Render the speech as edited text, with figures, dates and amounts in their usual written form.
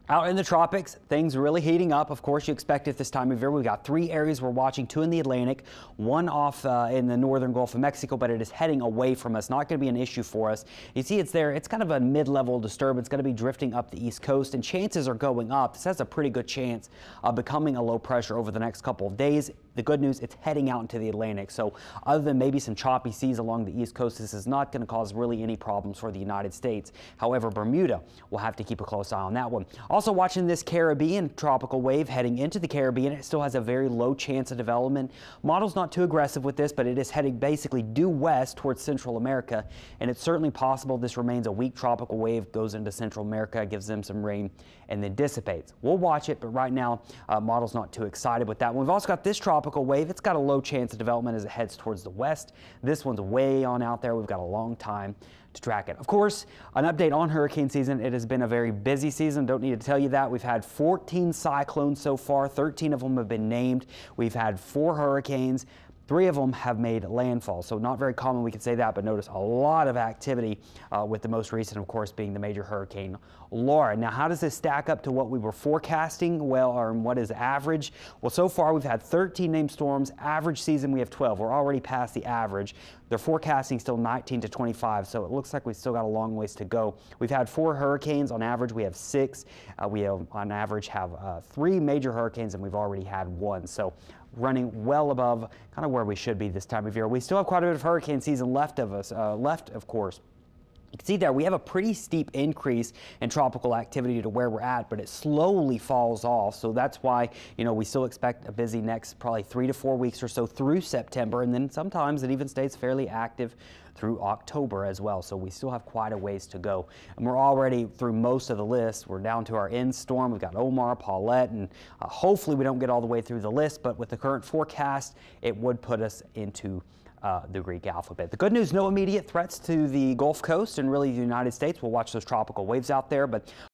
Out in the tropics, things really heating up. Of course, you expect it this time of year. We've got 3 areas we're watching, 2 in the Atlantic, 1 off in the northern Gulf of Mexico, but it is heading away from us. Not going to be an issue for us. You see it's there. It's kind of a mid-level disturbance, going to be drifting up the east coast, and chances are going up. This has a pretty good chance of becoming a low pressure over the next couple of days. The good news, it's heading out into the Atlantic. So other than maybe some choppy seas along the east coast, this is not going to cause really any problems for the United States. However, Bermuda will have to keep a close eye on that one. Also watching this Caribbean tropical wave heading into the Caribbean. It still has a very low chance of development. Model's not too aggressive with this, but it is heading basically due west towards Central America, and it's certainly possible this remains a weak tropical wave, goes into Central America, gives them some rain, and then dissipates. We'll watch it, but right now, model's not too excited with that one. We've also got this tropical wave. It's got a low chance of development as it heads towards the west. This one's way on out there. We've got a long time to track it. Of course, an update on hurricane season. It has been a very busy season. Don't need to tell you that. We've had 14 cyclones so far. 13 of them have been named. We've had 4 hurricanes. 3 of them have made landfall, so not very common, we could say that, but notice a lot of activity with the most recent, of course, being the major hurricane Laura. Now, how does this stack up to what we were forecasting? Well, or what is average? Well, so far we've had 13 named storms. Average season, we have 12. We're already past the average. They're forecasting still 19 to 25, so it looks like we've still got a long ways to go. We've had 4 hurricanes. On average, we have 6. We have, on average, have 3 major hurricanes, and we've already had 1. So running well above kind of where we should be this time of year. We still have quite a bit of hurricane season left of us, of course. You can see there we have a pretty steep increase in tropical activity to where we're at, but it slowly falls off. So that's why, you know, we still expect a busy next probably 3 to 4 weeks or so through September, and then sometimes it even stays fairly active through October as well. So we still have quite a ways to go, and we're already through most of the list. We're down to our end storm. We've got Omar, Paulette, and hopefully we don't get all the way through the list, but with the current forecast, it would put us into the Greek alphabet. The good news, no immediate threats to the Gulf Coast and really the United States. We'll watch those tropical waves out there, but